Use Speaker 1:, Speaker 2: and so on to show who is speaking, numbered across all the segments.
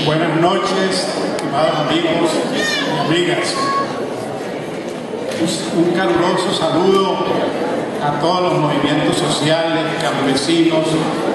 Speaker 1: Buenas noches, estimados amigos y amigas. Un caluroso saludo a todos los movimientos sociales, campesinos,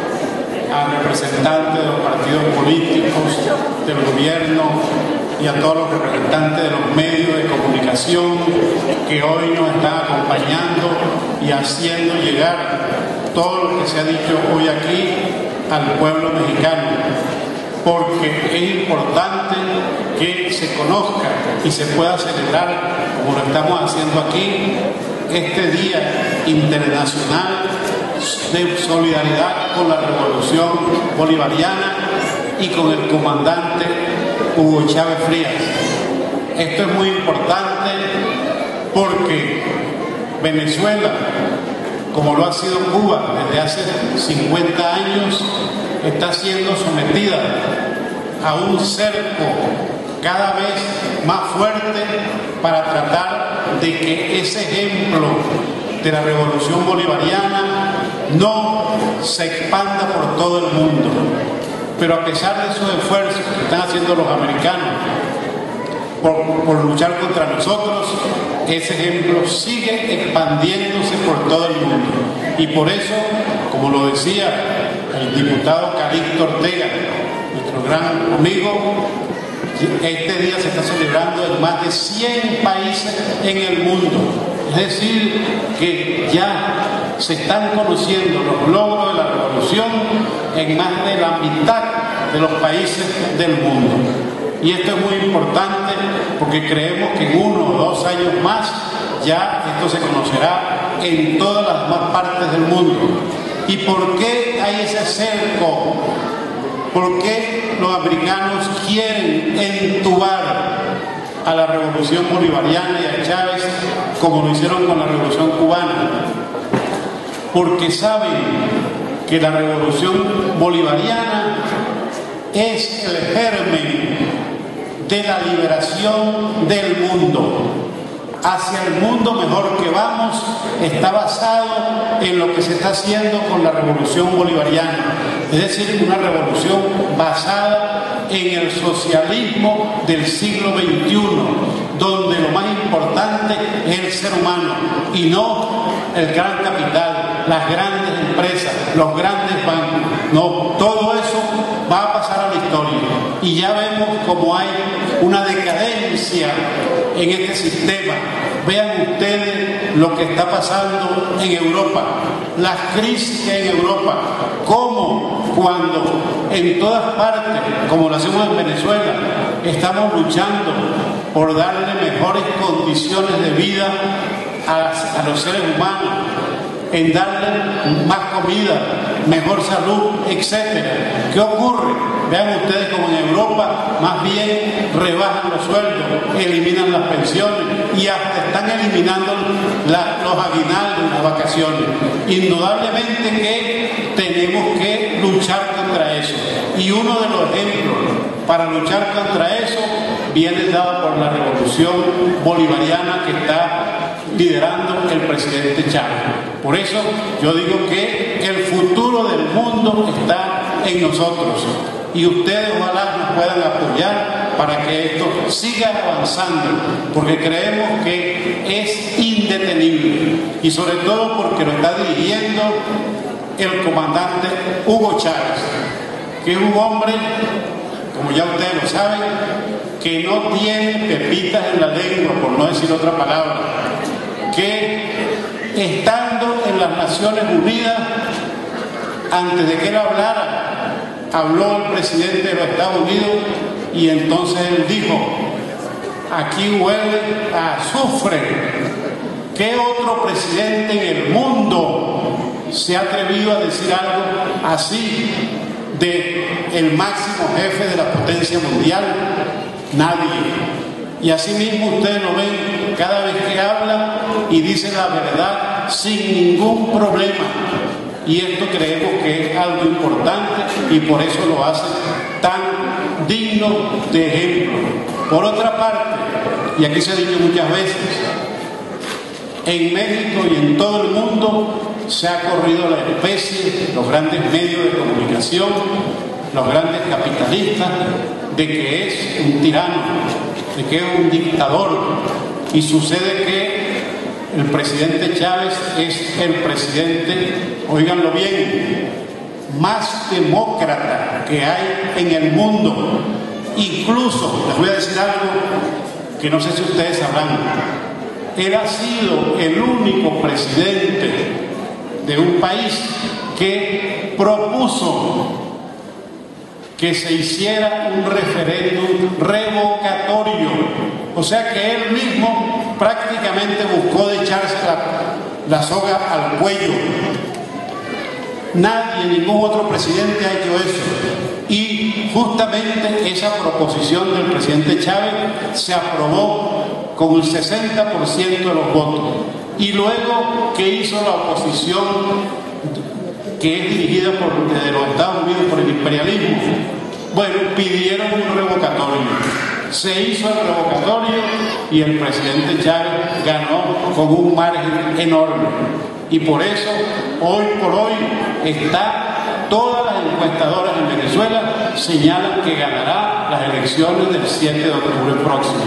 Speaker 1: a representantes de los partidos políticos, del gobierno y a todos los representantes de los medios de comunicación que hoy nos están acompañando y haciendo llegar todo lo que se ha dicho hoy aquí al pueblo mexicano, porque es importante que se conozca y se pueda celebrar, como lo estamos haciendo aquí, este Día Internacional de Solidaridad con la Revolución Bolivariana y con el comandante Hugo Chávez Frías. Esto es muy importante porque Venezuela, como lo ha sido Cuba desde hace 50 años, está siendo sometida a un cerco cada vez más fuerte para tratar de que ese ejemplo de la revolución bolivariana no se expanda por todo el mundo. Pero a pesar de esos esfuerzos que están haciendo los americanos por luchar contra nosotros, ese ejemplo sigue expandiéndose por todo el mundo. Y por eso, como lo decía el diputado Calixto Ortega, nuestro gran amigo, este día se está celebrando en más de 100 países en el mundo. Es decir, que ya se están conociendo los logros de la revolución en más de la mitad de los países del mundo. Y esto es muy importante porque creemos que en 1 o 2 años más ya esto se conocerá en todas las demás partes del mundo. ¿Y por qué hay ese cerco? ¿Por qué los americanos quieren entubar a la revolución bolivariana y a Chávez como lo hicieron con la revolución cubana? Porque saben que la revolución bolivariana es el germen de la liberación del mundo. Hacia el mundo mejor que vamos está basado en lo que se está haciendo con la revolución bolivariana, es decir, una revolución basada en el socialismo del siglo XXI, donde lo más importante es el ser humano y no el gran capital, las grandes empresas, los grandes bancos. No, todo eso va a pasar a la historia y ya vemos cómo hay una decadencia en este sistema. Vean ustedes lo que está pasando en Europa, las crisis que hay en Europa, como cuando en todas partes, como lo hacemos en Venezuela, estamos luchando por darle mejores condiciones de vida a los seres humanos, en darle más comida, mejor salud, etc. ¿Qué ocurre? Vean ustedes como en Europa más bien rebajan los sueldos, eliminan las pensiones y hasta están eliminando los aguinaldos, las vacaciones. Indudablemente que tenemos que luchar contra eso. Y uno de los ejemplos para luchar contra eso viene dado por la revolución bolivariana que está liderando el presidente Chávez. Por eso yo digo que el futuro del mundo está en nosotros y ustedes ojalá nos puedan apoyar para que esto siga avanzando, porque creemos que es indetenible y sobre todo porque lo está dirigiendo el comandante Hugo Chávez, que es un hombre, como ya ustedes lo saben, que no tiene pepitas en la lengua, por no decir otra palabra, que estando en las Naciones Unidas, antes de que él hablara, habló el presidente de los Estados Unidos y entonces él dijo: aquí huele a azufre. ¿Qué otro presidente en el mundo se ha atrevido a decir algo así de el máximo jefe de la potencia mundial? Nadie. Y así mismo ustedes lo ven cada vez que habla y dice la verdad sin ningún problema. Y esto creemos que es algo importante y por eso lo hace tan digno de ejemplo. Por otra parte, y aquí se ha dicho muchas veces, en México y en todo el mundo se ha corrido la especie, los grandes medios de comunicación, los grandes capitalistas de que es un tirano, de que es un dictador, y sucede que el presidente Chávez es el presidente, óiganlo bien, más demócrata que hay en el mundo. Incluso, les voy a decir algo que no sé si ustedes sabrán, él ha sido el único presidente de un país que propuso que se hiciera un referéndum revocatorio, o sea que él mismo prácticamente buscó de echarse la soga al cuello. Nadie, ningún otro presidente ha hecho eso, y justamente esa proposición del presidente Chávez se aprobó con el 60% de los votos. Y luego, ¿qué hizo la oposición, que es dirigida desde los Estados Unidos por el imperialismo? Bueno, pidieron un revocatorio. Se hizo el revocatorio y el presidente Chávez ganó con un margen enorme. Y por eso, hoy por hoy, todas las encuestadoras en Venezuela señalan que ganará las elecciones del 7 de octubre próximo.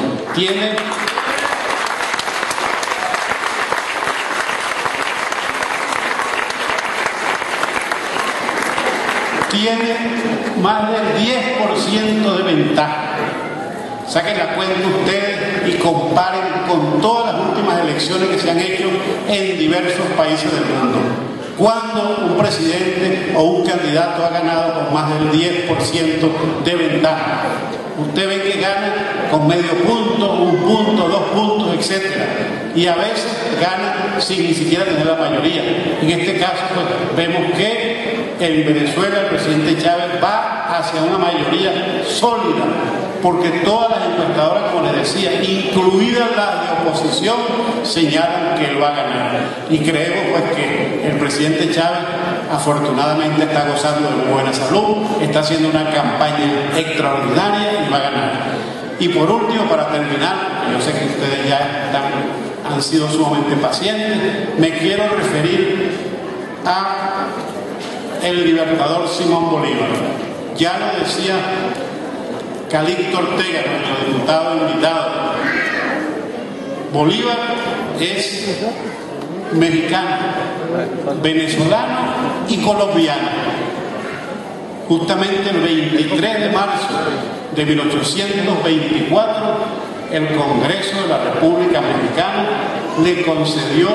Speaker 1: Tiene más del 10% de ventaja. Saquen la cuenta ustedes y comparen con todas las últimas elecciones que se han hecho en diversos países del mundo. Cuando un presidente o un candidato ha ganado con más del 10% de ventaja, usted ve que gana con medio punto, 1 punto, 2 puntos, etc. Y a veces gana sin ni siquiera tener la mayoría. En este caso, pues, vemos que en Venezuela el presidente Chávez va hacia una mayoría sólida, porque todas las encuestadoras, como les decía, incluidas las de oposición, señalan que él va a ganar. Y creemos pues que el presidente Chávez afortunadamente está gozando de buena salud, está haciendo una campaña extraordinaria y va a ganar. Y por último, para terminar, yo sé que ustedes ya han sido sumamente pacientes, me quiero referir a el libertador Simón Bolívar. Ya lo decía Calixto Ortega, nuestro diputado invitado, Bolívar es mexicano, venezolano y colombiano. Justamente el 23 de marzo de 1824, el Congreso de la República Mexicana le concedió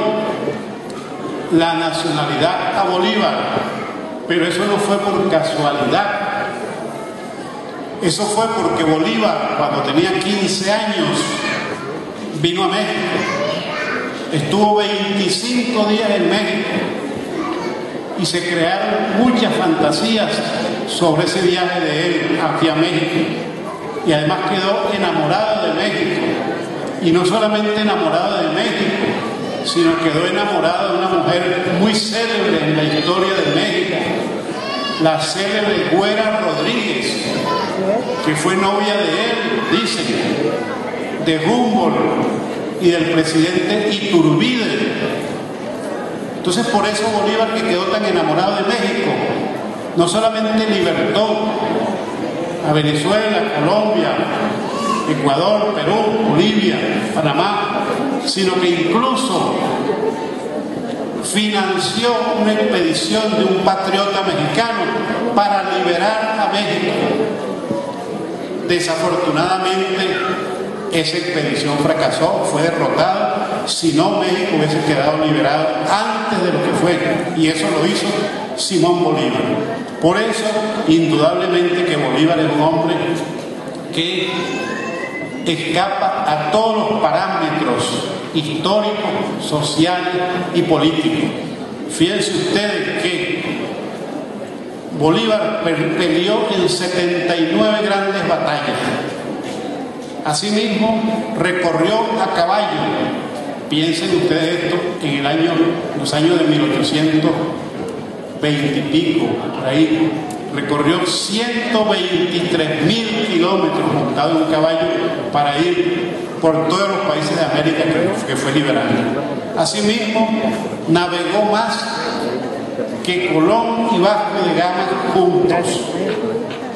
Speaker 1: la nacionalidad a Bolívar. Pero eso no fue por casualidad. Eso fue porque Bolívar, cuando tenía 15 años, vino a México. Estuvo 25 días en México y se crearon muchas fantasías sobre ese viaje de él hacia México. Y además quedó enamorado de México. Y no solamente enamorado de México, sino quedó enamorado de una mujer muy célebre en la historia de México, la célebre Güera Rodríguez, que fue novia de él, dicen, de Humboldt y del presidente Iturbide. Entonces, por eso Bolívar, que quedó tan enamorado de México, no solamente libertó a Venezuela, Colombia, Ecuador, Perú, Bolivia, Panamá, sino que incluso financió una expedición de un patriota mexicano para liberar a México. Desafortunadamente, esa expedición fracasó, fue derrotada. Si no, México hubiese quedado liberado antes de lo que fue, y eso lo hizo Simón Bolívar. Por eso, indudablemente que Bolívar es un hombre que escapa a todos los parámetros históricos, sociales y políticos. Fíjense ustedes que Bolívar peleó en 79 grandes batallas. Asimismo, recorrió a caballo. Piensen ustedes esto en los años de 1820 y pico, por ahí. Recorrió 123.000 kilómetros montado en un caballo para ir por todos los países de América que fue liberando. Asimismo, navegó más que Colón y Vasco de Gama juntos.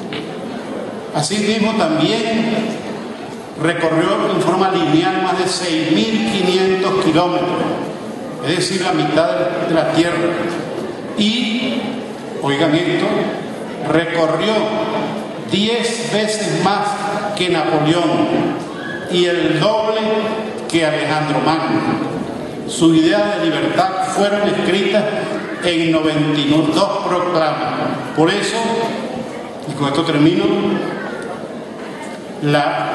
Speaker 1: Asimismo, también recorrió en forma lineal más de 6.500 kilómetros, es decir, la mitad de la Tierra. Y, oigan esto, recorrió 10 veces más que Napoleón y el doble que Alejandro Magno. Sus ideas de libertad fueron escritas en 92 proclamas. Por eso, y con esto termino, la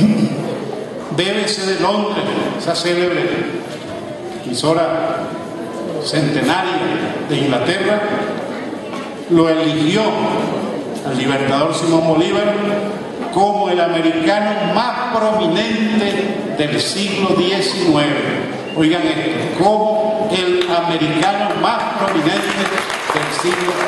Speaker 1: BBC de Londres, esa célebre emisora centenaria de Inglaterra, lo eligió al libertador Simón Bolívar como el americano más prominente del siglo XIX. Oigan esto, como el americano más prominente del siglo